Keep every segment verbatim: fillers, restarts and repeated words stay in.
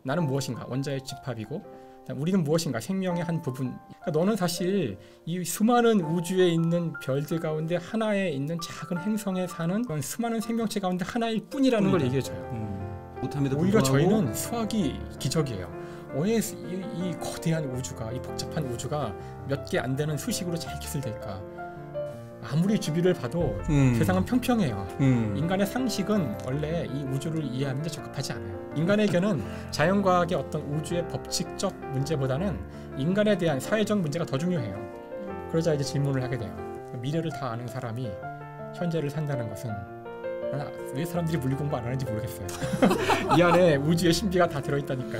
나는 무엇인가? 원자의 집합이고 우리는 무엇인가? 생명의 한 부분. 그러니까 너는 사실 이 수많은 우주에 있는 별들 가운데 하나에 있는 작은 행성에 사는 그런 수많은 생명체 가운데 하나일 뿐이라는 걸 얘기해줘요. 음. 못함에도 오히려 불구하고 저희는 수학이 기적이에요. 왜 이, 이 거대한 우주가, 이 복잡한 우주가 몇 개 안 되는 수식으로 잘 기술될까? 아무리 주비를 봐도 음. 세상은 평평해요. 음. 인간의 상식은 원래 이 우주를 이해하는 데 적합하지 않아요. 인간에게는 자연과학의 어떤 우주의 법칙적 문제보다는 인간에 대한 사회적 문제가 더 중요해요. 그러자 이제 질문을 하게 돼요. 미래를 다 아는 사람이 현재를 산다는 것은 왜 사람들이 물리 공부 안 하는지 모르겠어요. 이 안에 우주의 신비가 다 들어있다니까요.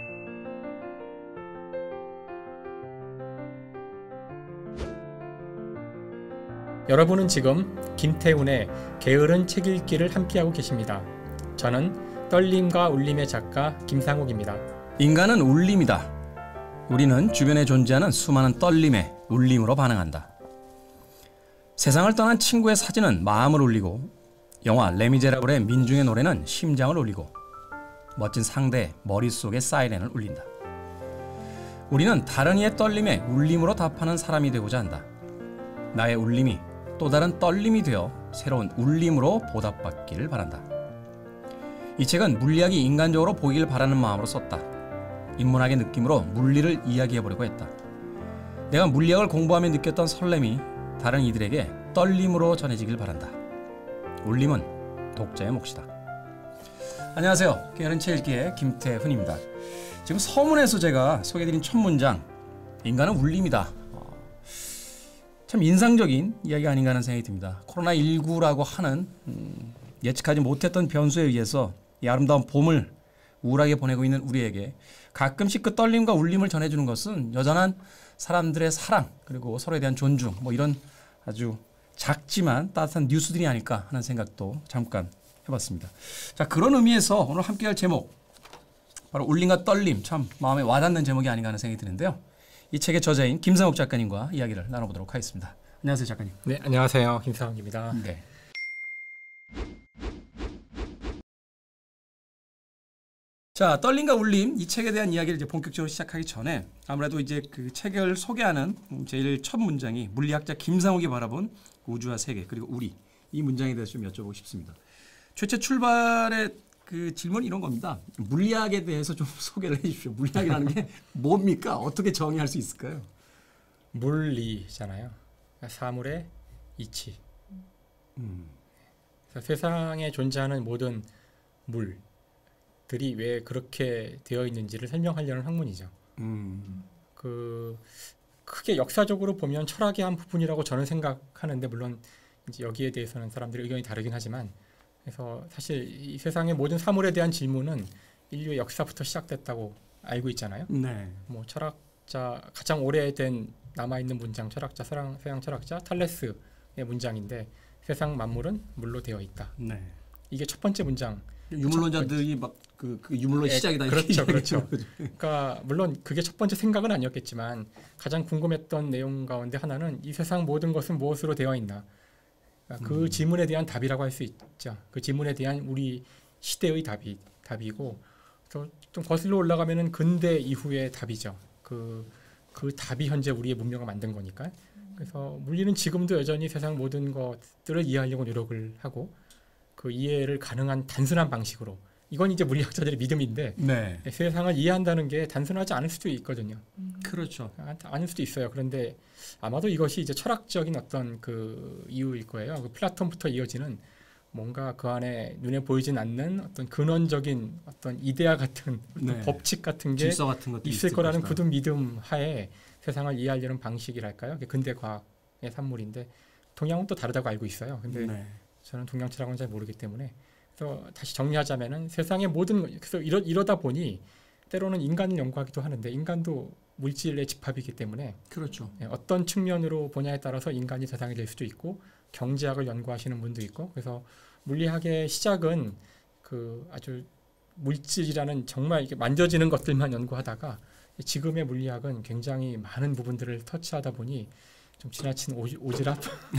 여러분은 지금 김태훈의 게으른 책 읽기를 함께하고 계십니다. 저는 떨림과 울림의 작가 김상욱입니다. 인간은 울림이다. 우리는 주변에 존재하는 수많은 떨림에 울림으로 반응한다. 세상을 떠난 친구의 사진은 마음을 울리고 영화 레미제라블의 민중의 노래는 심장을 울리고 멋진 상대의 머릿속에 사이렌을 울린다. 우리는 다른 이의 떨림에 울림으로 답하는 사람이 되고자 한다. 나의 울림이 또 다른 떨림이 되어 새로운 울림으로 보답받기를 바란다. 이 책은 물리학이 인간적으로 보이길 바라는 마음으로 썼다. 인문학의 느낌으로 물리를 이야기해보려고 했다. 내가 물리학을 공부하며 느꼈던 설렘이 다른 이들에게 떨림으로 전해지길 바란다. 울림은 독자의 몫이다. 안녕하세요. 게으른 책 읽기의 김태훈입니다. 지금 서문에서 제가 소개해드린 첫 문장, 인간은 울림이다. 참 인상적인 이야기가 아닌가 하는 생각이 듭니다. 코로나십구라고 하는 음, 예측하지 못했던 변수에 의해서 이 아름다운 봄을 우울하게 보내고 있는 우리에게 가끔씩 그 떨림과 울림을 전해주는 것은 여전한 사람들의 사랑 그리고 서로에 대한 존중 뭐 이런 아주 작지만 따뜻한 뉴스들이 아닐까 하는 생각도 잠깐 해봤습니다. 자, 그런 의미에서 오늘 함께할 제목 바로 울림과 떨림, 참 마음에 와닿는 제목이 아닌가 하는 생각이 드는데요. 이 책의 저자인 김상욱 작가님과 이야기를 나눠보도록 하겠습니다. 안녕하세요, 작가님. 네, 안녕하세요. 김상욱입니다. 네. 자, 떨림과 울림 이 책에 대한 이야기를 이제 본격적으로 시작하기 전에 아무래도 이제 그 책을 소개하는 제일 첫 문장이 물리학자 김상욱이 바라본 우주와 세계 그리고 우리 이 문장에 대해서 좀 여쭤보고 싶습니다. 최초 출발의 그 질문이 이런 겁니다. 물리학에 대해서 좀 소개를 해 주십시오. 물리학이라는 게 뭡니까? 어떻게 정의할 수 있을까요? 물리잖아요. 사물의 이치. 음. 그래서 세상에 존재하는 모든 물들이 왜 그렇게 되어 있는지를 설명하려는 학문이죠. 음. 그 크게 역사적으로 보면 철학의 한 부분이라고 저는 생각하는데 물론 이제 여기에 대해서는 사람들의 의견이 다르긴 하지만 그래서 사실 이 세상의 모든 사물에 대한 질문은 인류의 역사부터 시작됐다고 알고 있잖아요. 네. 뭐 철학자 가장 오래된 남아있는 문장 철학자 서양, 서양 철학자 탈레스의 문장인데 세상 만물은 물로 되어 있다. 네. 이게 첫 번째 문장. 유물론자들이 막 그 그 유물론 시작이다. 그렇죠, 그렇죠. 그러니까 물론 그게 첫 번째 생각은 아니었겠지만 가장 궁금했던 내용 가운데 하나는 이 세상 모든 것은 무엇으로 되어 있나. 그 음. 질문에 대한 답이라고 할 수 있죠. 그 질문에 대한 우리 시대의 답이 답이고, 또 좀 거슬러 올라가면은 근대 이후의 답이죠. 그, 그 답이 현재 우리의 문명을 만든 거니까. 그래서 물리는 지금도 여전히 세상 모든 것들을 이해하려고 노력을 하고, 그 이해를 가능한 단순한 방식으로. 이건 이제 물리학자들의 믿음인데 네. 세상을 이해한다는 게 단순하지 않을 수도 있거든요. 음. 그렇죠. 아닐 수도 있어요. 그런데 아마도 이것이 이제 철학적인 어떤 그 이유일 거예요. 그 플라톤부터 이어지는 뭔가 그 안에 눈에 보이진 않는 어떤 근원적인 어떤 이데아 같은 네. 법칙 같은 게 같은 있을 거라는 것이다. 굳은 믿음 하에 세상을 이해하려는 방식이랄까요. 근대 과학의 산물인데 동양은 또 다르다고 알고 있어요. 근데 네. 저는 동양 철학은 잘 모르기 때문에 그래서 다시 정리하자면은 세상의 모든 그래서 이러, 이러다 보니 때로는 인간을 연구하기도 하는데 인간도 물질의 집합이기 때문에 그렇죠. 어떤 측면으로 보냐에 따라서 인간이 세상이 될 수도 있고 경제학을 연구하시는 분도 있고 그래서 물리학의 시작은 그 아주 물질이라는 정말 이게 만져지는 것들만 연구하다가 지금의 물리학은 굉장히 많은 부분들을 터치하다 보니 좀 지나친 오지, 오지랖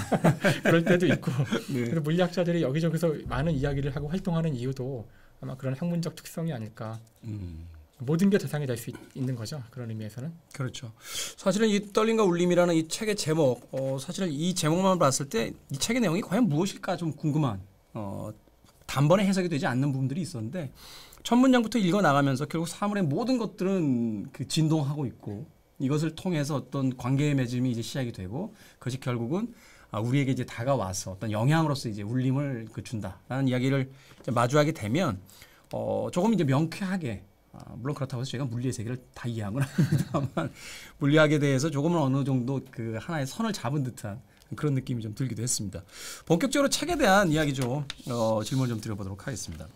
그럴 때도 있고 네. 그래서 물리학자들이 여기저기서 많은 이야기를 하고 활동하는 이유도 아마 그런 학문적 특성이 아닐까. 음. 모든 게 대상이 될 수 있는 거죠. 그런 의미에서는. 그렇죠. 사실은 이 떨림과 울림이라는 이 책의 제목, 어, 사실은 이 제목만 봤을 때 이 책의 내용이 과연 무엇일까 좀 궁금한, 어, 단번에 해석이 되지 않는 부분들이 있었는데 첫 문장부터 읽어 나가면서 결국 사물의 모든 것들은 그 진동하고 있고 이것을 통해서 어떤 관계의 맺음이 이제 시작이 되고 그것이 결국은 우리에게 이제 다가와서 어떤 영향으로서 이제 울림을 그 준다라는 이야기를 이제 마주하게 되면 어, 조금 이제 명쾌하게 아, 물론 그렇다고 해서 제가 물리의 세계를 다 이해한 건 아닙니다만 물리학에 대해서 조금은 어느 정도 그 하나의 선을 잡은 듯한 그런 느낌이 좀 들기도 했습니다. 본격적으로 책에 대한 이야기 좀 어, 질문 좀 드려보도록 하겠습니다.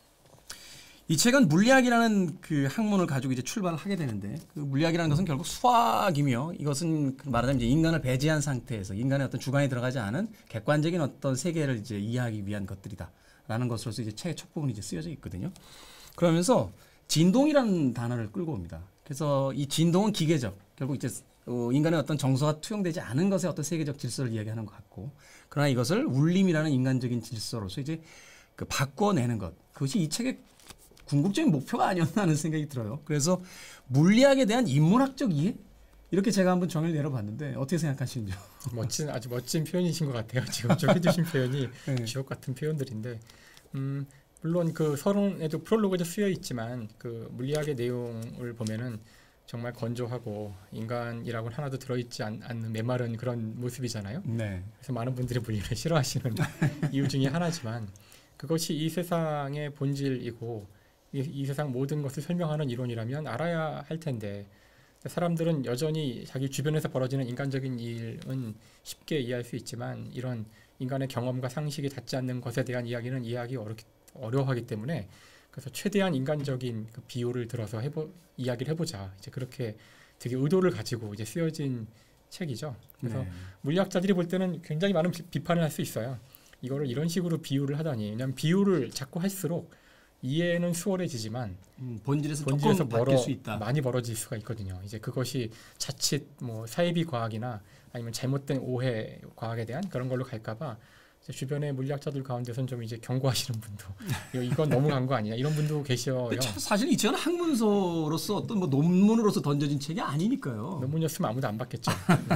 이 책은 물리학이라는 그 학문을 가지고 이제 출발을 하게 되는데 그 물리학이라는 것은 결국 수학이며 이것은 말하자면 이제 인간을 배제한 상태에서 인간의 어떤 주관이 들어가지 않은 객관적인 어떤 세계를 이제 이해하기 위한 것들이다라는 것으로서 이제 책의 첫 부분이 이제 쓰여져 있거든요. 그러면서 진동이라는 단어를 끌고 옵니다. 그래서 이 진동은 기계적, 결국 이제 어, 인간의 어떤 정서가 투영되지 않은 것의 어떤 세계적 질서를 이야기하는 것 같고, 그러나 이것을 울림이라는 인간적인 질서로서 이제 그 바꿔내는 것, 그것이 이 책의 궁극적인 목표가 아니었나 하는 생각이 들어요. 그래서 물리학에 대한 인문학적 이해? 이렇게 제가 한번 정의를 내려봤는데 어떻게 생각하시는지요? 멋진 아주 멋진 표현이신 것 같아요. 지금 좀 해주신 표현이 네. 주옥 같은 표현들인데, 음, 물론 그 서론에도 프롤로그에 쓰여 있지만 그 물리학의 내용을 보면은 정말 건조하고 인간이라고는 하나도 들어있지 않, 않는 메마른 그런 모습이잖아요. 네. 그래서 많은 분들이 물리를 싫어하시는 이유 중에 하나지만 그것이 이 세상의 본질이고 이, 이 세상 모든 것을 설명하는 이론이라면 알아야 할 텐데 사람들은 여전히 자기 주변에서 벌어지는 인간적인 일은 쉽게 이해할 수 있지만 이런 인간의 경험과 상식이 닿지 않는 것에 대한 이야기는 이해하기 어렵, 어려워하기 때문에 그래서 최대한 인간적인 그 비유를 들어서 해보, 이야기를 해보자. 이제 그렇게 되게 의도를 가지고 이제 쓰여진 책이죠. 그래서 네. 물리학자들이 볼 때는 굉장히 많은 비, 비판을 할 수 있어요. 이거를 이런 식으로 비유를 하다니. 왜냐하면 비유를 자꾸 할수록 이해는 수월해지지만 음, 본질에서, 본질에서 조금 멀어, 바뀔 수 있다. 많이 멀어질 수가 있거든요. 이제 그것이 자칫 뭐 사이비 과학이나 아니면 잘못된 오해 과학에 대한 그런 걸로 갈까봐 주변의 물리학자들 가운데선 좀 이제 경고하시는 분도 이건 너무 간 거 아니냐 이런 분도 계셔요. 사실 이 책은 학문서로서 어떤 뭐 논문으로서 던져진 책이 아니니까요. 논문이었으면 아무도 안 받겠죠.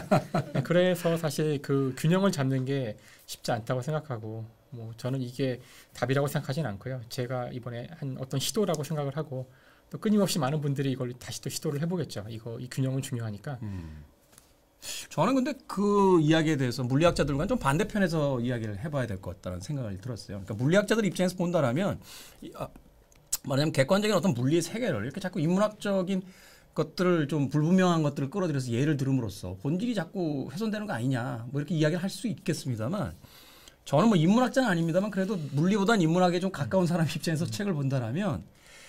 그래서 사실 그 균형을 잡는 게 쉽지 않다고 생각하고 뭐 저는 이게 답이라고 생각하진 않고요. 제가 이번에 한 어떤 시도라고 생각을 하고 또 끊임없이 많은 분들이 이걸 다시 또 시도를 해보겠죠. 이거 이 균형은 중요하니까. 음. 저는 근데 그 이야기에 대해서 물리학자들과는 좀 반대편에서 이야기를 해봐야 될 것 같다는 생각을 들었어요. 그러니까 물리학자들 입장에서 본다라면 아, 말하자면 객관적인 어떤 물리의 세계를 이렇게 자꾸 인문학적인 것들을 좀 불분명한 것들을 끌어들여서 예를 들음으로써 본질이 자꾸 훼손되는 거 아니냐 뭐 이렇게 이야기를 할 수 있겠습니다만 저는 뭐 인문학자는 아닙니다만 그래도 물리보다는 인문학에 좀 가까운 사람 입장에서 음. 책을 본다라면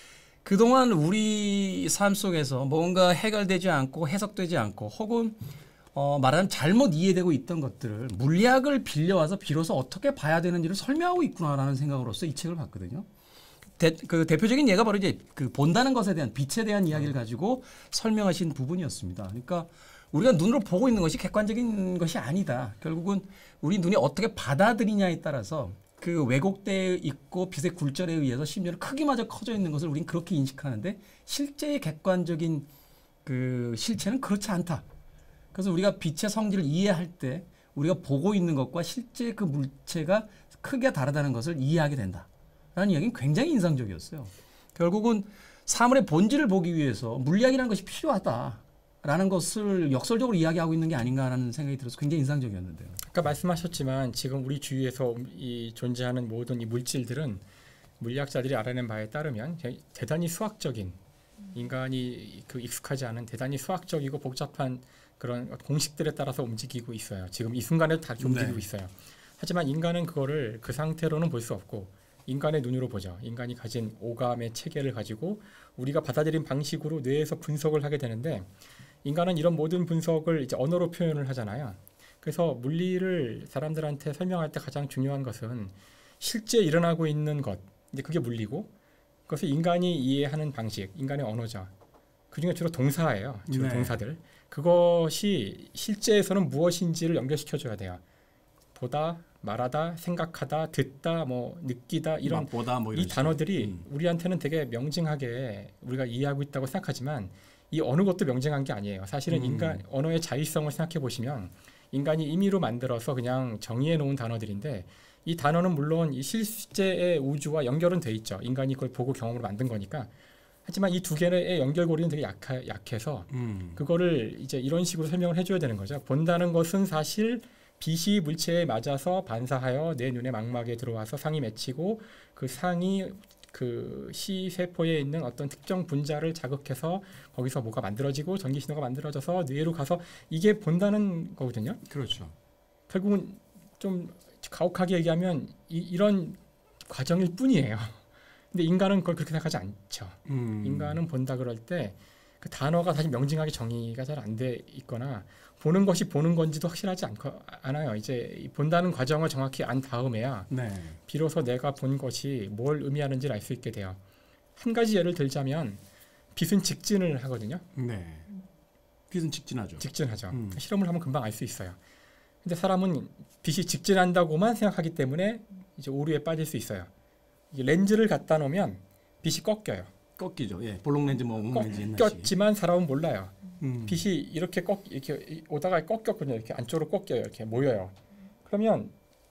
그동안 우리 삶 속에서 뭔가 해결되지 않고 해석되지 않고 혹은 어, 말하자면 잘못 이해되고 있던 것들을 물리학을 빌려와서 비로소 어떻게 봐야 되는지를 설명하고 있구나라는 생각으로서 이 책을 봤거든요. 대, 그 대표적인 예가 바로 이제 그 본다는 것에 대한 빛에 대한 이야기를 가지고 설명하신 부분이었습니다. 그러니까 우리가 눈으로 보고 있는 것이 객관적인 것이 아니다. 결국은 우리 눈이 어떻게 받아들이냐에 따라서 그 왜곡되어 있고 빛의 굴절에 의해서 심지어는 크기마저 커져 있는 것을 우리는 그렇게 인식하는데 실제의 객관적인 그 실체는 그렇지 않다. 그래서 우리가 빛의 성질을 이해할 때 우리가 보고 있는 것과 실제 그 물체가 크게 다르다는 것을 이해하게 된다라는 이야기는 굉장히 인상적이었어요. 결국은 사물의 본질을 보기 위해서 물리학이라는 것이 필요하다라는 것을 역설적으로 이야기하고 있는 게 아닌가라는 생각이 들어서 굉장히 인상적이었는데요. 아까 말씀하셨지만 지금 우리 주위에서 이 존재하는 모든 이 물질들은 물리학자들이 알아낸 바에 따르면 대단히 수학적인 인간이 그 익숙하지 않은 대단히 수학적이고 복잡한 그런 공식들에 따라서 움직이고 있어요. 지금 이 순간에도 다 움직이고 네. 있어요. 하지만 인간은 그거를 그 상태로는 볼 수 없고 인간의 눈으로 보죠. 인간이 가진 오감의 체계를 가지고 우리가 받아들인 방식으로 뇌에서 분석을 하게 되는데 인간은 이런 모든 분석을 이제 언어로 표현을 하잖아요. 그래서 물리를 사람들한테 설명할 때 가장 중요한 것은 실제 일어나고 있는 것, 이제 그게 물리고 그것을 인간이 이해하는 방식, 인간의 언어죠. 그중에 주로 동사예요. 주로 네. 동사들. 그것이 실제에서는 무엇인지를 연결시켜줘야 돼요. 보다, 말하다, 생각하다, 듣다, 뭐 느끼다 이런 맛보다 뭐 이런 이 단어들이 음. 우리한테는 되게 명징하게 우리가 이해하고 있다고 생각하지만 이 어느 것도 명징한 게 아니에요. 사실은 음. 인간 언어의 자의성을 생각해 보시면 인간이 임의로 만들어서 그냥 정의해 놓은 단어들인데 이 단어는 물론 이 실제의 우주와 연결은 돼 있죠. 인간이 그걸 보고 경험으로 만든 거니까. 하지만 이 두 개의 연결고리는 되게 약하, 약해서 음. 그거를 이제 이런 식으로 설명을 해줘야 되는 거죠. 본다는 것은 사실 빛이 물체에 맞아서 반사하여 내 눈의 망막에 들어와서 상이 맺히고 그 상이 그 시세포에 있는 어떤 특정 분자를 자극해서 거기서 뭐가 만들어지고 전기 신호가 만들어져서 뇌로 가서 이게 본다는 거거든요. 그렇죠. 결국은 좀 가혹하게 얘기하면 이, 이런 과정일 뿐이에요. 근데 인간은 그걸 그렇게 생각하지 않죠. 음. 인간은 본다 그럴 때 그 단어가 사실 명징하게 정의가 잘 안 돼 있거나 보는 것이 보는 건지도 확실하지 않고, 않아요. 이제 이 본다는 과정을 정확히 안 다음에야 네. 비로소 내가 본 것이 뭘 의미하는지를 알 수 있게 돼요. 한 가지 예를 들자면 빛은 직진을 하거든요. 네. 빛은 직진하죠. 직진하죠. 음. 실험을 하면 금방 알 수 있어요. 근데 사람은 빛이 직진한다고만 생각하기 때문에 이제 오류에 빠질 수 있어요. 이게 렌즈를 갖다 놓으면 빛이 꺾여요. 꺾이죠. 예. 볼록 렌즈 뭐 음 렌즈 옛날식. 꺾였지만 사람은 몰라요. 음. 빛이 이렇게 꺾 이렇게 오다가 꺾였거든요. 이렇게 안쪽으로 꺾여요. 이렇게 모여요. 그러면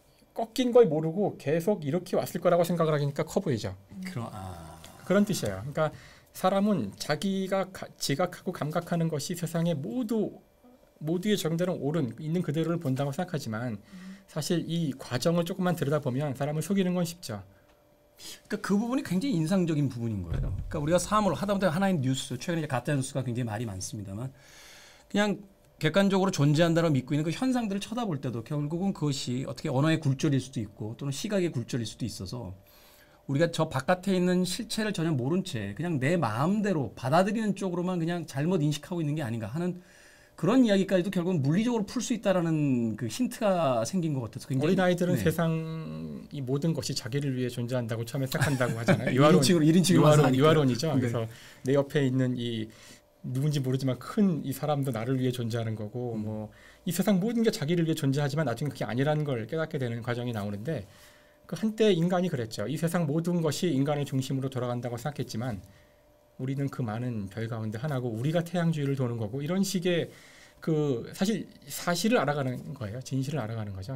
꺾인 걸 모르고 계속 이렇게 왔을 거라고 생각을 하니까 커 보이죠. 그럼 아. 그런 뜻이에요. 그러니까 사람은 자기가 가, 지각하고 감각하는 것이 세상의 모두 모두의 정대로 옳은 있는 그대로를 본다고 생각하지만 사실 이 과정을 조금만 들여다보면 사람을 속이는 건 쉽죠. 그러니까 그 부분이 굉장히 인상적인 부분인 거예요. 그러니까 우리가 사물을 하다못해 하나의 뉴스, 최근에 이제 가짜 뉴스가 굉장히 말이 많습니다만 그냥 객관적으로 존재한다고 믿고 있는 그 현상들을 쳐다볼 때도 결국은 그것이 어떻게 언어의 굴절일 수도 있고 또는 시각의 굴절일 수도 있어서 우리가 저 바깥에 있는 실체를 전혀 모른 채 그냥 내 마음대로 받아들이는 쪽으로만 그냥 잘못 인식하고 있는 게 아닌가 하는 그런 이야기까지도 결국은 물리적으로 풀 수 있다라는 그 힌트가 생긴 것 같아서 굉장히 어린아이들은 네. 세상 이 모든 것이 자기를 위해 존재한다고 처음에 생각한다고 하잖아요. 유아론, 일인칭으로, 일인칭으로 유아론, 유아론이죠. 네. 그래서 내 옆에 있는 이 누군지 모르지만 큰 이 사람도 나를 위해 존재하는 거고 음. 뭐 이 세상 모든 게 자기를 위해 존재하지만 나중에 그게 아니라는 걸 깨닫게 되는 과정이 나오는데 그 한때 인간이 그랬죠. 이 세상 모든 것이 인간의 중심으로 돌아간다고 생각했지만 우리는 그 많은 별 가운데 하나고 우리가 태양 주위를 도는 거고 이런 식의 그 사실 사실을 알아가는 거예요. 진실을 알아가는 거죠.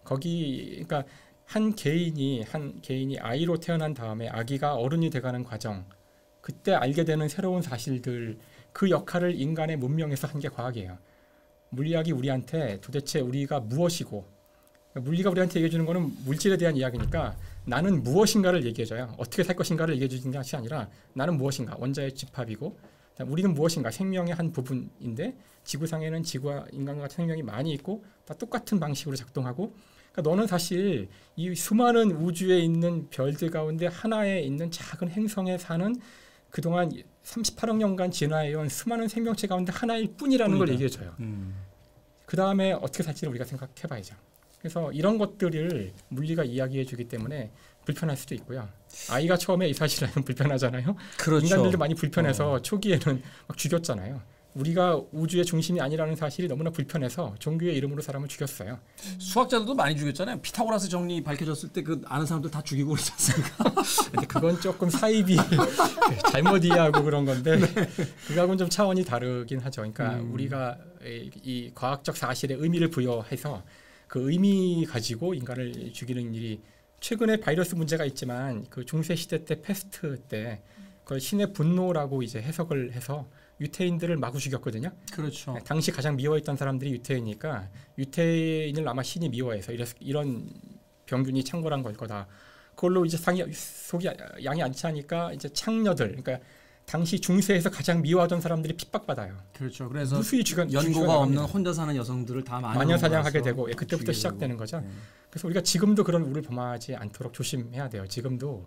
거기 그러니까 한 개인이 한 개인이 아이로 태어난 다음에 아기가 어른이 돼가는 과정 그때 알게 되는 새로운 사실들 그 역할을 인간의 문명에서 한 게 과학이에요. 물리학이 우리한테 도대체 우리가 무엇이고 물리가 우리한테 얘기해 주는 거는 물질에 대한 이야기니까 나는 무엇인가를 얘기해 줘요. 어떻게 살 것인가를 얘기해 주는 것이 아니라 나는 무엇인가 원자의 집합이고 우리는 무엇인가 생명의 한 부분인데 지구상에는 지구와 인간과 같은 생명이 많이 있고 다 똑같은 방식으로 작동하고 그러니까 너는 사실 이 수많은 우주에 있는 별들 가운데 하나에 있는 작은 행성에 사는 그동안 삼십팔억 년간 진화해온 수많은 생명체 가운데 하나일 뿐이라는 뿐이다. 걸 얘기해줘요. 음. 그 다음에 어떻게 살지를 우리가 생각해봐야죠. 그래서 이런 것들을 물리가 이야기해주기 때문에 불편할 수도 있고요. 아이가 처음에 이 사실을 알면 불편하잖아요. 그렇죠. 인간들도 많이 불편해서 어. 초기에는 막 죽였잖아요. 우리가 우주의 중심이 아니라는 사실이 너무나 불편해서 종교의 이름으로 사람을 죽였어요. 수학자들도 많이 죽였잖아요. 피타고라스 정리 밝혀졌을 때 그 아는 사람들 다 죽이고 그러지 않습니까? 근데 그건 조금 사입이 잘못 이해하고 그런 건데 네. 그거하고는 좀 차원이 다르긴 하죠. 그러니까 음. 우리가 이, 이 과학적 사실에 의미를 부여해서 그 의미 가지고 인간을 죽이는 일이 최근에 바이러스 문제가 있지만 그 중세 시대 때 패스트 때 그걸 신의 분노라고 이제 해석을 해서 유태인들을 마구 죽였거든요. 그렇죠. 당시 가장 미워했던 사람들이 유태인이니까 유태인을 아마 신이 미워해서 이래서 이런 병균이 창궐한 걸 거다. 그걸로 이제 상이 속이 양이 안 차니까 이제 창녀들, 그러니까 당시 중세에서 가장 미워하던 사람들이 핍박받아요. 그렇죠. 그래서 무수히 죽여, 연고가 없는 혼자 사는 여성들을 다 마녀 사냥하게 되고 예, 그때부터 죽이려고. 시작되는 거죠. 네. 그래서 우리가 지금도 그런 우를 범하지 않도록 조심해야 돼요. 지금도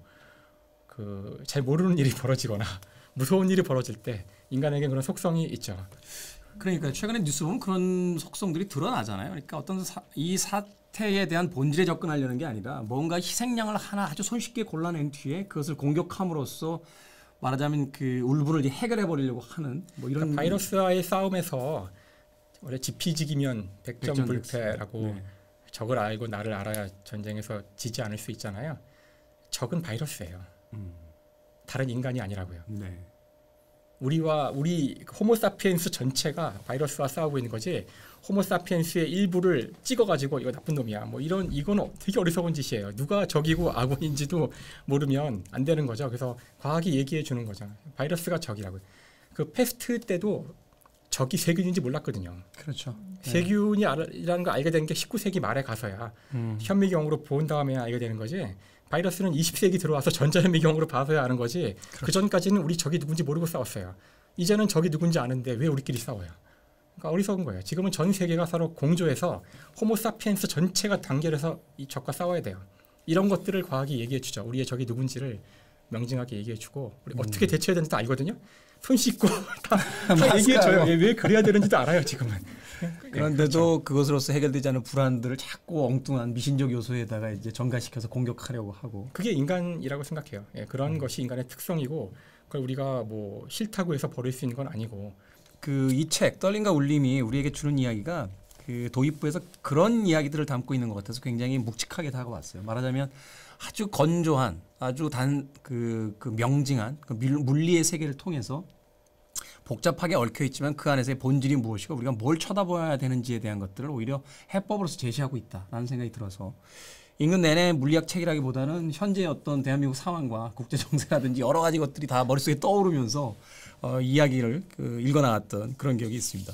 그 잘 모르는 일이 벌어지거나 무서운 일이 벌어질 때 인간에게 그런 속성이 있죠. 그러니까 최근에 뉴스 보면 그런 속성들이 드러나잖아요. 그러니까 어떤 사, 이 사태에 대한 본질에 접근하려는 게 아니라 뭔가 희생양을 하나 아주 손쉽게 골라낸 뒤에 그것을 공격함으로써 말하자면 그 울분을 해결해 버리려고 하는 뭐 이런 그러니까 바이러스와의 싸움에서 원래 지피지기면 백전불패라고 네. 적을 알고 나를 알아야 전쟁에서 지지 않을 수 있잖아요. 적은 바이러스예요. 음. 다른 인간이 아니라고요. 네. 우리와 우리 호모사피엔스 전체가 바이러스와 싸우고 있는 거지. 호모사피엔스의 일부를 찍어가지고 이거 나쁜 놈이야. 뭐 이런 이건 되게 어리석은 짓이에요. 누가 적이고 아군인지도 모르면 안 되는 거죠. 그래서 과학이 얘기해 주는 거잖아요. 바이러스가 적이라고요. 그 패스트 때도 적이 세균인지 몰랐거든요. 그렇죠. 세균이라는 걸 알게 된 게 십구 세기 말에 가서야 음. 현미경으로 본 다음에 알게 되는 거지. 바이러스는 이십 세기 들어와서 전자현미경으로 봐서야 아는 거지. 그렇죠. 그 전까지는 우리 적이 누군지 모르고 싸웠어요. 이제는 적이 누군지 아는데 왜 우리끼리 싸워요? 그러니까 어리석은 거예요. 지금은 전 세계가 서로 공조해서 호모사피엔스 전체가 단결해서 이 적과 싸워야 돼요. 이런 것들을 과학이 얘기해 주죠. 우리의 적이 누군지를 명징하게 얘기해 주고 우리 음. 어떻게 대처해야 되는지도 알거든요. 손 씻고 다, 다 얘기해줘요. 왜 그래야 되는지도 알아요. 지금은. 그런데도 그것으로서 해결되지 않은 불안들을 자꾸 엉뚱한 미신적 요소에다가 이제 전가시켜서 공격하려고 하고. 그게 인간이라고 생각해요. 예, 그런 음. 것이 인간의 특성이고 그걸 우리가 뭐 싫다고 해서 버릴 수 있는 건 아니고. 그 이 책 떨림과 울림이 우리에게 주는 이야기가 그 도입부에서 그런 이야기들을 담고 있는 것 같아서 굉장히 묵직하게 다가왔어요. 말하자면 아주 건조한, 아주 단 그 그 명징한 그 물리의 세계를 통해서 복잡하게 얽혀 있지만 그 안에서의 본질이 무엇이고 우리가 뭘 쳐다봐야 되는지에 대한 것들을 오히려 해법으로서 제시하고 있다라는 생각이 들어서 읽는 내내 물리학 책이라기보다는 현재 어떤 대한민국 상황과 국제 정세라든지 여러 가지 것들이 다 머릿속에 떠오르면서 어, 이야기를 그 읽어나갔던 그런 기억이 있습니다.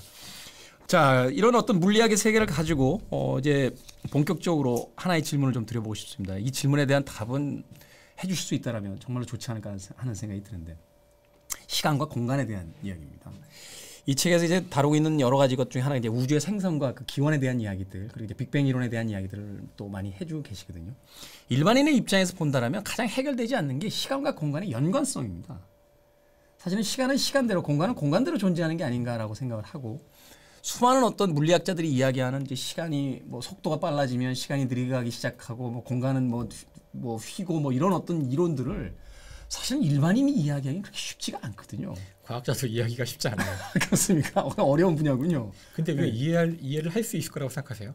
자, 이런 어떤 물리학의 세계를 가지고 어, 이제 본격적으로 하나의 질문을 좀 드려보고 싶습니다. 이 질문에 대한 답은 해주실 수 있다면 정말로 좋지 않을까 하는 생각이 드는데 시간과 공간에 대한 이야기입니다. 이 책에서 이제 다루고 있는 여러 가지 것 중에 하나가 이제 우주의 생성과 그 기원에 대한 이야기들 그리고 이제 빅뱅 이론에 대한 이야기들을 또 많이 해주고 계시거든요. 일반인의 입장에서 본다라면 가장 해결되지 않는 게 시간과 공간의 연관성입니다. 사실은 시간은 시간대로 공간은 공간대로 존재하는 게 아닌가라고 생각을 하고 수많은 어떤 물리학자들이 이야기하는 이제 시간이 뭐 속도가 빨라지면 시간이 느리게 시작하고 뭐 공간은 뭐, 뭐 휘고 뭐 이런 어떤 이론들을 사실은 일반인이 이야기하기 그렇게 쉽지가 않거든요. 과학자도 이야기가 쉽지 않아요. 그렇습니까? 어려운 분야군요. 근데 왜 네. 이해할, 이해를 할 수 있을 거라고 생각하세요?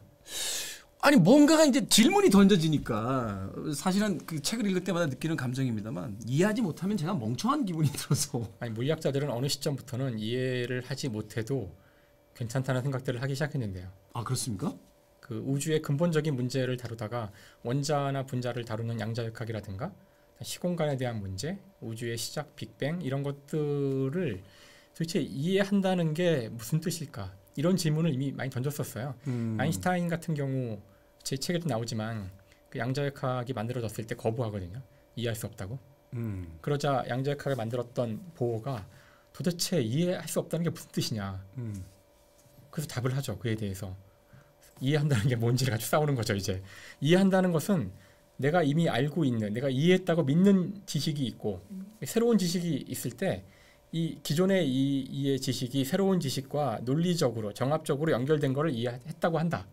아니 뭔가가 이제 질문이 던져지니까 사실은 그 책을 읽을 때마다 느끼는 감정입니다만 이해하지 못하면 제가 멍청한 기분이 들어서 아니 물리학자들은 어느 시점부터는 이해를 하지 못해도 괜찮다는 생각들을 하기 시작했는데요. 아 그렇습니까? 그 우주의 근본적인 문제를 다루다가 원자나 분자를 다루는 양자역학이라든가 시공간에 대한 문제, 우주의 시작, 빅뱅 이런 것들을 도대체 이해한다는 게 무슨 뜻일까? 이런 질문을 이미 많이 던졌었어요. 음. 아인슈타인 같은 경우 제 책에도 나오지만 그 양자역학이 만들어졌을 때 거부하거든요. 이해할 수 없다고. 음. 그러자 양자역학을 만들었던 보어가 도대체 이해할 수 없다는 게 무슨 뜻이냐. 음. 그래서 답을 하죠. 그에 대해서. 이해한다는 게 뭔지를 가지고 싸우는 거죠. 이제 이해한다는 것은 내가 이미 알고 있는, 내가 이해했다고 믿는 지식이 있고 새로운 지식이 있을 때 이 기존의 이 이해 지식이 새로운 지식과 논리적으로 정합적으로 연결된 것을 이해했다고 한다.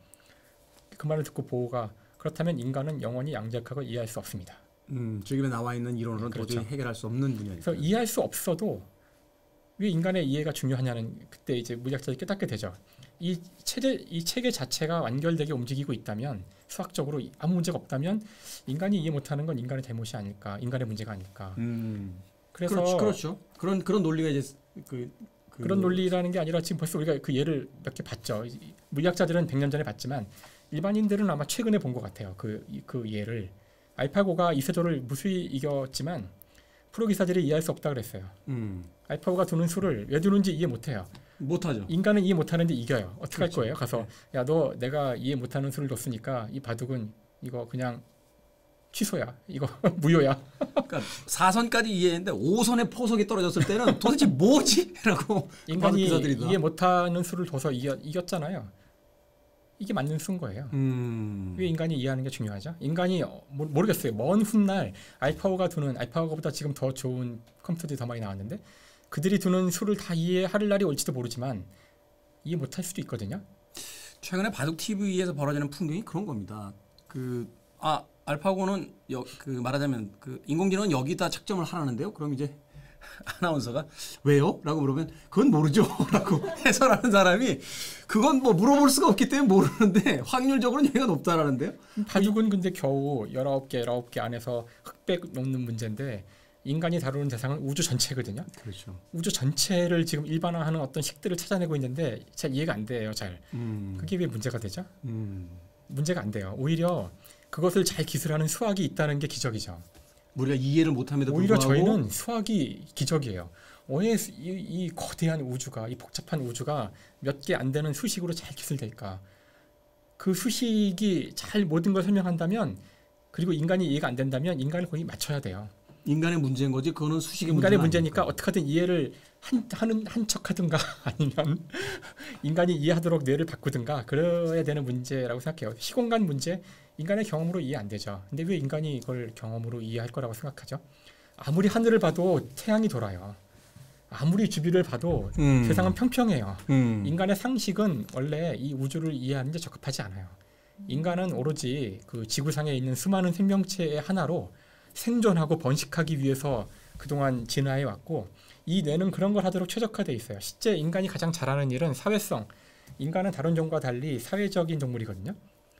그 말을 듣고 보호가 그렇다면 인간은 영원히 양자역학을 이해할 수 없습니다. 음, 지금에 나와 있는 이론으로는 그렇죠. 도저히 해결할 수 없는 분야니까. 그래서 이해할 수 없어도 왜 인간의 이해가 중요하냐는 그때 이제 물리학자들이 깨닫게 되죠. 이 체제, 이 체계 자체가 완결되게 움직이고 있다면 수학적으로 아무 문제가 없다면 인간이 이해 못하는 건 인간의 잘못이 아닐까, 인간의 문제가 아닐까. 음. 그래서 그렇죠, 그렇죠. 그런 그런 논리가 이제 그, 그 그런 논리라는 게 아니라 지금 벌써 우리가 그 예를 몇 개 봤죠. 물리학자들은 백 년 전에 봤지만 일반인들은 아마 최근에 본 것 같아요. 그, 그 예를 알파고가 이세돌을 무수히 이겼지만 프로 기사들이 이해할 수 없다 그랬어요. 음. 알파고가 두는 수를 왜 두는지 이해 못해요. 못하죠. 인간은 이해 못하는데 이겨요. 어떻게 그렇죠. 할 거예요? 가서 네. 야 너 내가 이해 못하는 수를 뒀으니까 이 바둑은 이거 그냥 취소야. 이거 무효야. 그러니까 사선까지 이해했는데 오선의 포석이 떨어졌을 때는 도대체 뭐지? 라고 인간이 이해 못하는 수를 둬서 이겨, 이겼잖아요. 이게 맞는 수인 거예요. 음. 왜 인간이 이해하는 게 중요하죠? 인간이 모르겠어요. 먼 훗날 알파고가 두는 알파고보다 지금 더 좋은 컴퓨터들이 더 많이 나왔는데 그들이 두는 수를 다 이해할 날이 올지도 모르지만 이해 못할 수도 있거든요. 최근에 바둑 티비에서 벌어지는 풍경이 그런 겁니다. 그 아 알파고는 여, 그 말하자면 그 인공지능은 여기다 착점을 하라는데요. 그럼 이제 아나운서가 왜요? 라고 물으면 그건 모르죠. 라고 해설하는 사람이 그건 뭐 물어볼 수가 없기 때문에 모르는데 확률적으로는 여기가 높다라는데요. 바둑은 근데 겨우 열아홉 개, 열아홉 개 안에서 흑백 놓는 문제인데 인간이 다루는 대상은 우주 전체거든요. 그렇죠. 우주 전체를 지금 일반화하는 어떤 식들을 찾아내고 있는데 잘 이해가 안 돼요. 잘. 음. 그게 왜 문제가 되죠? 음. 문제가 안 돼요. 오히려 그것을 잘 기술하는 수학이 있다는 게 기적이죠. 우리가 이해를 못함에도 오히려 불구하고 저희는 수학이 기적이에요. 왜 이, 이 거대한 우주가, 이 복잡한 우주가 몇 개 안 되는 수식으로 잘 기술될까? 그 수식이 잘 모든 걸 설명한다면, 그리고 인간이 이해가 안 된다면 인간을 거기 맞춰야 돼요. 인간의 문제인 거지 그거는 수식의 인간의 아니니까. 문제니까 어떻게든 이해를 한, 하는 한 척하든가 아니면 인간이 이해하도록 뇌를 바꾸든가 그래야 되는 문제라고 생각해요. 시공간 문제, 인간의 경험으로 이해 안 되죠. 근데 왜 인간이 이걸 경험으로 이해할 거라고 생각하죠? 아무리 하늘을 봐도 태양이 돌아요. 아무리 주변을 봐도 음. 세상은 평평해요. 음. 인간의 상식은 원래 이 우주를 이해하는 데 적합하지 않아요. 인간은 오로지 그 지구상에 있는 수많은 생명체의 하나로 생존하고 번식하기 위해서 그동안 진화해 왔고, 이 뇌는 그런 걸 하도록 최적화되어 있어요. 실제 인간이 가장 잘하는 일은 사회성. 인간은 다른 종과 달리 사회적인 동물이거든요.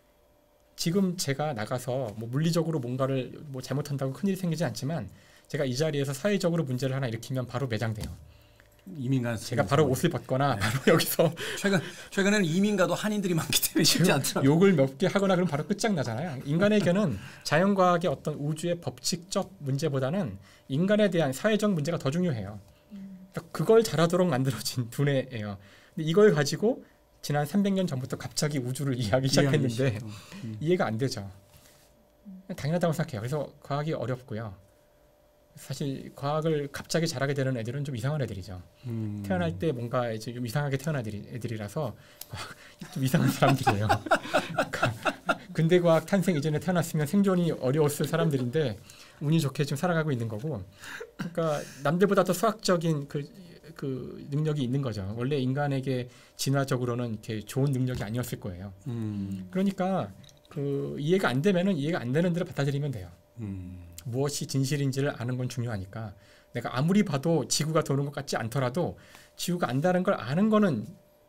지금 제가 나가서 뭐 물리적으로 뭔가를 뭐 잘못한다고 큰일이 생기지 않지만, 제가 이 자리에서 사회적으로 문제를 하나 일으키면 바로 매장돼요. 이민가 제가 바로 옷을 벗거나 바로 여기서 최근 최근에는 이민가도 한인들이 많기 때문에 쉽지 않더라고요. 욕을 몇 개 하거나 그러면 바로 끝장나잖아요. 인간에게는 자연과학의 어떤 우주의 법칙적 문제보다는 인간에 대한 사회적 문제가 더 중요해요. 그걸 잘하도록 만들어진 두뇌예요. 근데 이걸 가지고 지난 삼백 년 전부터 갑자기 우주를 이해하기 시작했는데 음. 이해가 안 되죠. 당연하다고 생각해요. 그래서 과학이 어렵고요. 사실 과학을 갑자기 잘하게 되는 애들은 좀 이상한 애들이죠. 음. 태어날 때 뭔가 이제 좀 이상하게 태어난 애들이, 애들이라서 좀 이상한 사람들이에요. 그러니까 근대 과학 탄생 이전에 태어났으면 생존이 어려웠을 사람들인데 운이 좋게 좀 살아가고 있는 거고, 그러니까 남들보다 더 수학적인 그, 그 능력이 있는 거죠. 원래 인간에게 진화적으로는 이렇게 좋은 능력이 아니었을 거예요. 음. 그러니까 그 이해가 안 되면은 이해가 안 되는 대로 받아들이면 돼요. 음. 무엇이 진실인지를 아는 건 중요하니까, 내가 아무리 봐도 지구가 도는 것 같지 않더라도 지구가 안다는 걸 아는 거는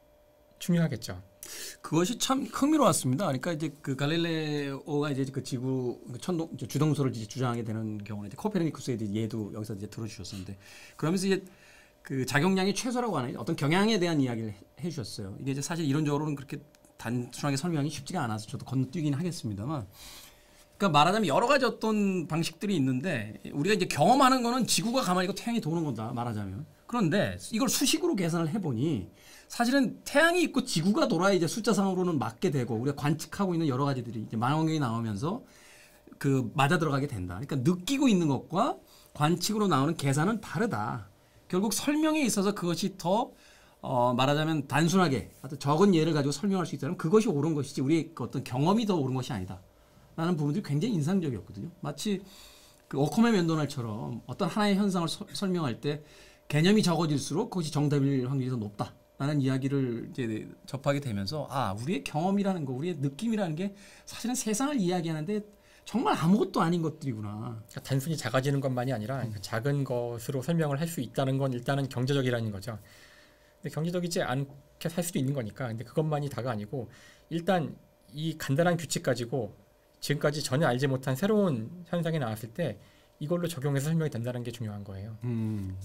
중요하겠죠. 그것이 참 흥미로웠습니다. 그러니까 이제 그 갈릴레오가 이제 그 지구 그 천동 이제 주동설을 이제 주장하게 되는 경우는 이제 코페르니쿠스의 이제 예도 여기서 이제 들어주셨었는데, 그러면서 이제 그 작용량이 최소라고 하는 어떤 경향에 대한 이야기를 해, 해주셨어요. 이게 이제 사실 이론적으로는 그렇게 단순하게 설명이 쉽지가 않아서 저도 건너뛰긴 하겠습니다만. 그러니까 말하자면 여러 가지 어떤 방식들이 있는데, 우리가 이제 경험하는 거는 지구가 가만히 있고 태양이 도는 거다 말하자면. 그런데 이걸 수식으로 계산을 해보니 사실은 태양이 있고 지구가 돌아야 이제 숫자상으로는 맞게 되고, 우리가 관측하고 있는 여러 가지들이 이제 망원경이 나오면서 그 맞아 들어가게 된다. 그러니까 느끼고 있는 것과 관측으로 나오는 계산은 다르다. 결국 설명에 있어서 그것이 더 어, 말하자면 단순하게 어떤 적은 예를 가지고 설명할 수 있다면 그것이 옳은 것이지 우리의 그 어떤 경험이 더 옳은 것이 아니다. 라는 부분들이 굉장히 인상적이었거든요. 마치 그 오컴의 면도날처럼 어떤 하나의 현상을 서, 설명할 때 개념이 적어질수록 그것이 정답일 확률이 더 높다라는 이야기를 이제 접하게 되면서, 아, 우리의 경험이라는 거, 우리의 느낌이라는 게 사실은 세상을 이야기하는데 정말 아무것도 아닌 것들이구나. 그러니까 단순히 작아지는 것만이 아니라 음. 작은 것으로 설명을 할 수 있다는 건 일단은 경제적이라는 거죠. 근데 경제적이지 않게 살 수도 있는 거니까. 근데 그것만이 다가 아니고, 일단 이 간단한 규칙 가지고 지금까지 전혀 알지 못한 새로운 현상이 나왔을 때 이걸로 적용해서 설명이 된다는 게 중요한 거예요. 음.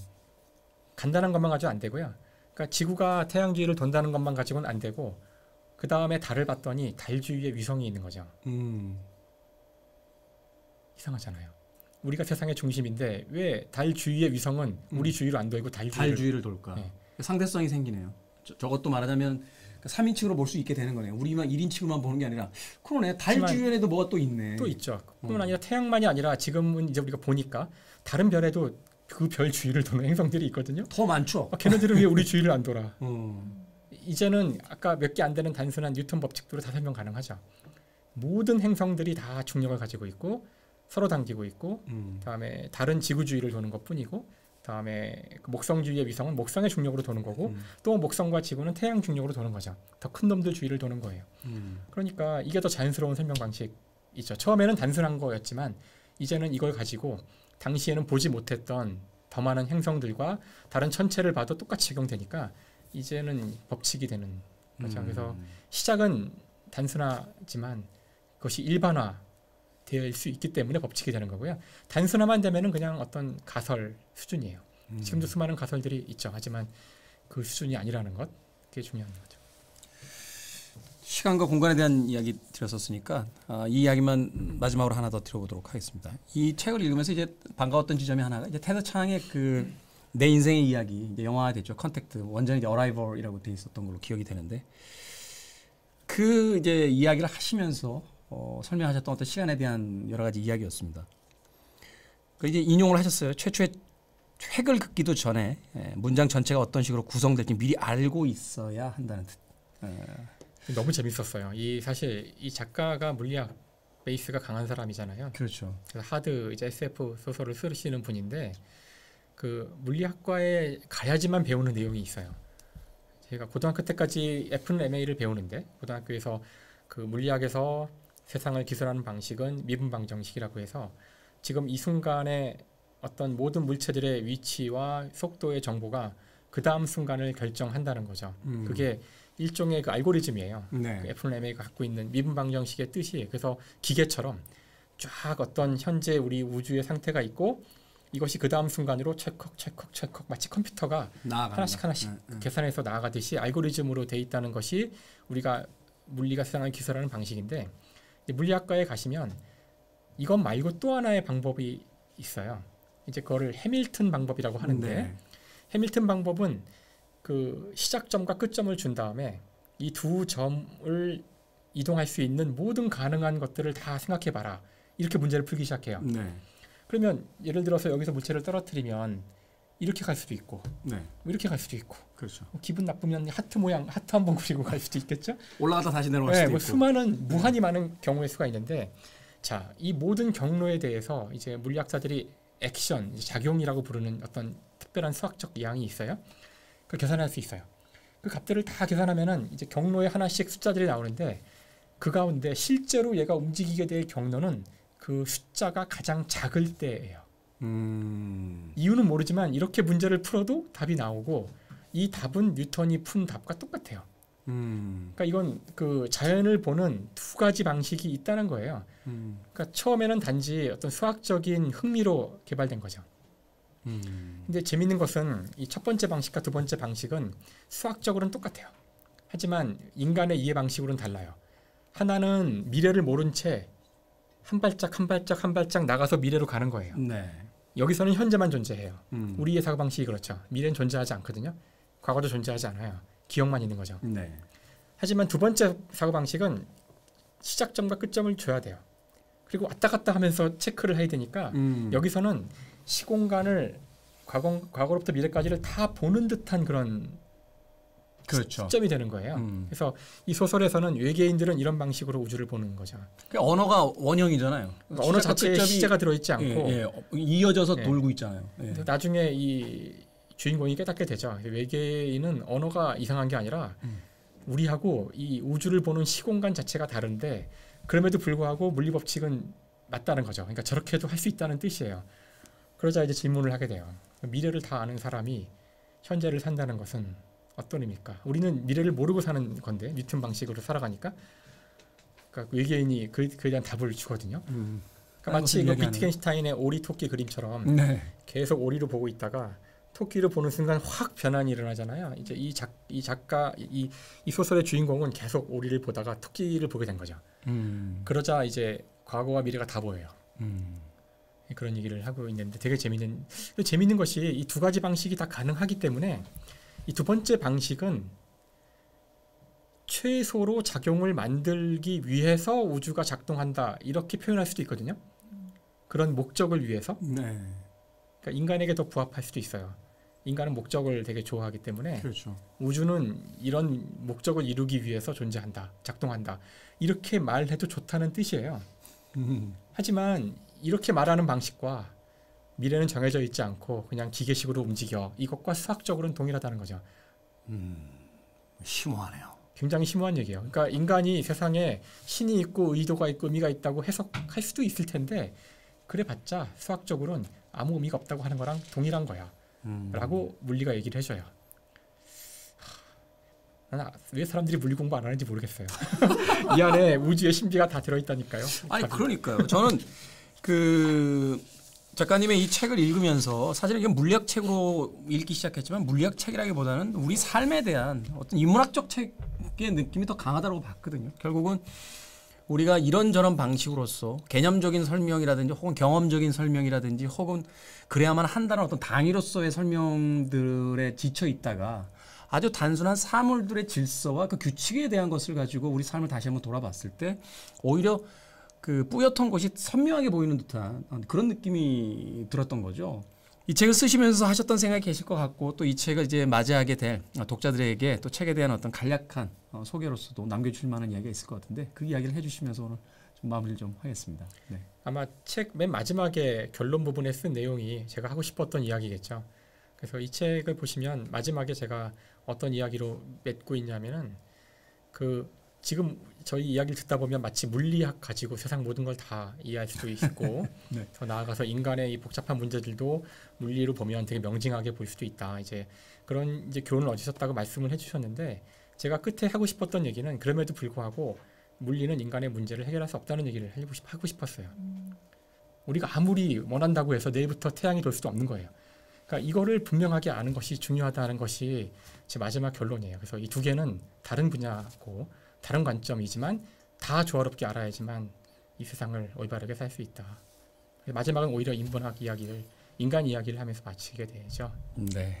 간단한 것만 가지고 안 되고요. 그러니까 지구가 태양 주위를 돈다는 것만 가지고는 안 되고, 그 다음에 달을 봤더니 달 주위에 위성이 있는 거죠. 음. 이상하잖아요. 우리가 세상의 중심인데 왜 달 주위의 위성은 우리 음. 주위로 안 돌고 달 주위를, 달 주위를 돌까? 네. 상대성이 생기네요. 저, 저것도 말하자면 삼인칭으로 볼 수 있게 되는 거네요. 우리만 일인칭으로만 보는 게 아니라, 그러네. 달 주위에도 뭐가 또 있네. 또 있죠. 뿐만 아니라 태양만이 아니라 지금은 이제 우리가 보니까 다른 별에도 그 별 주위를 도는 행성들이 있거든요. 더 많죠. 아, 걔네들은 왜 우리 주위를 안 돌아? 음. 이제는 아까 몇 개 안 되는 단순한 뉴턴 법칙으로 다 설명 가능하죠. 모든 행성들이 다 중력을 가지고 있고 서로 당기고 있고, 음. 다음에 다른 지구 주위를 도는 것뿐이고, 다음에 그 목성 주위의 위성은 목성의 중력으로 도는 거고, 음. 또 목성과 지구는 태양 중력으로 도는 거죠. 더 큰 놈들 주위를 도는 거예요. 음. 그러니까 이게 더 자연스러운 설명 방식이죠. 처음에는 단순한 거였지만 이제는 이걸 가지고 당시에는 보지 못했던 더 많은 행성들과 다른 천체를 봐도 똑같이 적용되니까 이제는 법칙이 되는 거죠. 음. 그래서 시작은 단순하지만 그것이 일반화 될 수 있기 때문에 법칙이 되는 거고요. 단순화만 되면은 그냥 어떤 가설 수준이에요. 음. 지금도 수많은 가설들이 있죠. 하지만 그 수준이 아니라는 것, 그게 중요한 거죠. 시간과 공간에 대한 이야기 드렸었으니까 아, 이 이야기만 마지막으로 하나 더 들어보도록 하겠습니다. 이 책을 읽으면서 이제 반가웠던 지점이 하나가 이제 테드 창의 그 내 인생의 이야기 이제 영화화됐죠. 컨택트 원전이 이제 어라이벌이라고 돼 있었던 걸로 기억이 되는데 그 이제 이야기를 하시면서 어, 설명하셨던 어떤 시간에 대한 여러 가지 이야기였습니다. 그 이제 인용을 하셨어요. 최초의 획을 긋기도 전에 예, 문장 전체가 어떤 식으로 구성될지 미리 알고 있어야 한다는 뜻. 예. 너무 재밌었어요. 이 사실 이 작가가 물리학 베이스가 강한 사람이잖아요. 그렇죠. 그래서 하드 이제 에스에프 소설을 쓰시는 분인데 그 물리학과에 가야지만 배우는 내용이 있어요. 제가 고등학교 때까지 F는 엠에이를 배우는데 고등학교에서 그 물리학에서 세상을 기술하는 방식은 미분 방정식이라고 해서 지금 이 순간에 어떤 모든 물체들의 위치와 속도의 정보가 그 다음 순간을 결정한다는 거죠. 음. 그게 일종의 그 알고리즘이에요. 네. 그 F는 엠에이가 갖고 있는 미분 방정식의 뜻이 그래서 기계처럼 쫙 어떤 현재 우리 우주의 상태가 있고 이것이 그 다음 순간으로 체컥 체컥 체컥 마치 컴퓨터가 나아간다. 하나씩 하나씩 네, 네. 계산해서 나아가듯이 알고리즘으로 돼 있다는 것이 우리가 물리가 세상을 기술하는 방식인데 물리학과에 가시면 이것 말고 또 하나의 방법이 있어요. 이제 그거를 해밀턴 방법이라고 하는데 네. 해밀턴 방법은 그 시작점과 끝점을 준 다음에 이 두 점을 이동할 수 있는 모든 가능한 것들을 다 생각해 봐라. 이렇게 문제를 풀기 시작해요. 네. 그러면 예를 들어서 여기서 물체를 떨어뜨리면 이렇게 갈 수도 있고 네. 이렇게 갈 수도 있고 그렇죠. 기분 나쁘면 하트 모양 하트 한번 그리고 갈 수도 있겠죠. 올라가다 다시 내려갈 네, 수도 뭐 있고. 수많은 무한히 많은 경우의 수가 있는데 자, 이 모든 경로에 대해서 이제 물리학자들이 액션, 작용이라고 부르는 어떤 특별한 수학적 양이 있어요. 그걸 계산할 수 있어요. 그 값들을 다 계산하면은 이제 경로에 하나씩 숫자들이 나오는데 그 가운데 실제로 얘가 움직이게 될 경로는 그 숫자가 가장 작을 때예요. 음. 이유는 모르지만 이렇게 문제를 풀어도 답이 나오고 이 답은 뉴턴이 푼 답과 똑같아요. 음. 그러니까 이건 그 자연을 보는 두 가지 방식이 있다는 거예요. 음. 그러니까 처음에는 단지 어떤 수학적인 흥미로 개발된 거죠. 음. 근데 재밌는 것은 이 첫 번째 방식과 두 번째 방식은 수학적으로는 똑같아요. 하지만 인간의 이해 방식으로는 달라요. 하나는 미래를 모른 채 한 발짝 한 발짝 한 발짝 나가서 미래로 가는 거예요. 네. 여기서는 현재만 존재해요. 음. 우리의 사고방식이 그렇죠. 미래는 존재하지 않거든요. 과거도 존재하지 않아요. 기억만 있는 거죠. 네. 하지만 두 번째 사고방식은 시작점과 끝점을 줘야 돼요. 그리고 왔다 갔다 하면서 체크를 해야 되니까 음. 여기서는 시공간을 과거, 과거로부터 미래까지를 다 보는 듯한 그런 그렇죠. 시점이 되는 거예요. 음. 그래서 이 소설에서는 외계인들은 이런 방식으로 우주를 보는 거죠. 그러니까 언어가 원형이잖아요. 그러니까 언어 자체에 끝점이- 시제가 들어있지 않고 예, 예. 이어져서 예. 돌고 있잖아요. 예. 근데 나중에 이 주인공이 깨닫게 되죠. 외계인은 언어가 이상한 게 아니라 음. 우리하고 이 우주를 보는 시공간 자체가 다른데 그럼에도 불구하고 물리 법칙은 맞다는 거죠. 그러니까 저렇게도 할 수 있다는 뜻이에요. 그러자 이제 질문을 하게 돼요. 미래를 다 아는 사람이 현재를 산다는 것은 어떤 의미입니까? 우리는 미래를 모르고 사는 건데 뉴턴 방식으로 살아가니까 그러니까 외계인이 그, 그에 대한 답을 주거든요. 음. 그러니까 마치 그 이야기하는. 비트겐슈타인의 오리 토끼 그림처럼 네. 계속 오리를 보고 있다가 토끼를 보는 순간 확 변환이 일어나잖아요. 이제 이 작 이 작가 이, 이 소설의 주인공은 계속 오리를 보다가 토끼를 보게 된 거죠. 음. 그러자 이제 과거와 미래가 다 보여요. 음. 그런 얘기를 하고 있는데 되게 재밌는 재밌는 것이 이 두 가지 방식이 다 가능하기 때문에 이 두 번째 방식은 최소로 작용을 만들기 위해서 우주가 작동한다 이렇게 표현할 수도 있거든요. 그런 목적을 위해서 네. 그러니까 인간에게 더 부합할 수도 있어요. 인간은 목적을 되게 좋아하기 때문에 그렇죠. 우주는 이런 목적을 이루기 위해서 존재한다, 작동한다 이렇게 말해도 좋다는 뜻이에요. 음. 하지만 이렇게 말하는 방식과 미래는 정해져 있지 않고 그냥 기계식으로 움직여 이것과 수학적으로는 동일하다는 거죠. 음. 심오하네요. 굉장히 심오한 얘기예요. 그러니까 인간이 세상에 신이 있고 의도가 있고 의미가 있다고 해석할 수도 있을 텐데 그래봤자 수학적으로는 아무 의미가 없다고 하는 거랑 동일한 거야. 음. 라고 물리가 얘기를 해줘요. 하, 왜 사람들이 물리 공부 안 하는지 모르겠어요. 이 안에 우주의 신비가 다 들어있다니까요. 아니 그러니까요. 저는 그 작가님의 이 책을 읽으면서 사실 이게 물리학 책으로 읽기 시작했지만 물리학 책이라기보다는 우리 삶에 대한 어떤 인문학적 책의 느낌이 더 강하다고 봤거든요. 결국은 우리가 이런저런 방식으로서 개념적인 설명이라든지 혹은 경험적인 설명이라든지 혹은 그래야만 한다는 어떤 당위로서의 설명들에 지쳐 있다가 아주 단순한 사물들의 질서와 그 규칙에 대한 것을 가지고 우리 삶을 다시 한번 돌아봤을 때 오히려 그 뿌옇던 것이 선명하게 보이는 듯한 그런 느낌이 들었던 거죠. 이 책을 쓰시면서 하셨던 생각이 계실 것 같고 또 이 책을 이제 맞이하게 될 독자들에게 또 책에 대한 어떤 간략한 소개로서도 남겨주실 만한 이야기가 있을 것 같은데 그 이야기를 해주시면서 오늘 좀 마무리를 좀 하겠습니다. 네. 아마 책 맨 마지막에 결론 부분에 쓴 내용이 제가 하고 싶었던 이야기겠죠. 그래서 이 책을 보시면 마지막에 제가 어떤 이야기로 맺고 있냐면은 그 지금 저희 이야기를 듣다 보면 마치 물리학 가지고 세상 모든 걸 다 이해할 수도 있고 네. 더 나아가서 인간의 이 복잡한 문제들도 물리로 보면 되게 명징하게 볼 수도 있다. 이제 그런 이제 교훈을 얻으셨다고 말씀을 해주셨는데 제가 끝에 하고 싶었던 얘기는 그럼에도 불구하고 물리는 인간의 문제를 해결할 수 없다는 얘기를 하고, 싶, 하고 싶었어요. 음. 우리가 아무리 원한다고 해서 내일부터 태양이 돌 수도 없는 거예요. 그러니까 이거를 분명하게 아는 것이 중요하다는 것이 제 마지막 결론이에요. 그래서 이 두 개는 다른 분야고 다른 관점이지만 다 조화롭게 알아야지만 이 세상을 올바르게 살 수 있다. 마지막은 오히려 인문학 이야기를 인간 이야기를 하면서 마치게 되죠. 네.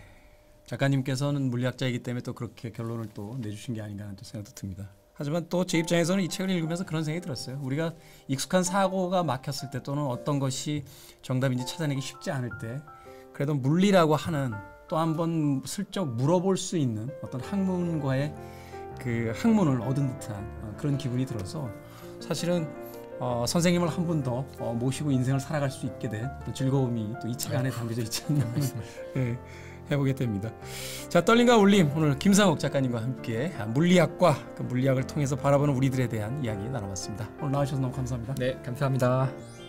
작가님께서는 물리학자이기 때문에 또 그렇게 결론을 또 내주신 게 아닌가 하는 또 생각도 듭니다. 하지만 또 제 입장에서는 이 책을 읽으면서 그런 생각이 들었어요. 우리가 익숙한 사고가 막혔을 때 또는 어떤 것이 정답인지 찾아내기 쉽지 않을 때 그래도 물리라고 하는 또 한번 슬쩍 물어볼 수 있는 어떤 학문과의 그 학문을 얻은 듯한 그런 기분이 들어서 사실은 어, 선생님을 한 분 더 어, 모시고 인생을 살아갈 수 있게 된 또 즐거움이 또 이 책 안에 담겨져 있지 않나 네, 해보게 됩니다. 자, 떨림과 울림 오늘 김상욱 작가님과 함께 물리학과 그 물리학을 통해서 바라보는 우리들에 대한 이야기 나눠봤습니다. 오늘 나와주셔서 너무 감사합니다. 네, 감사합니다.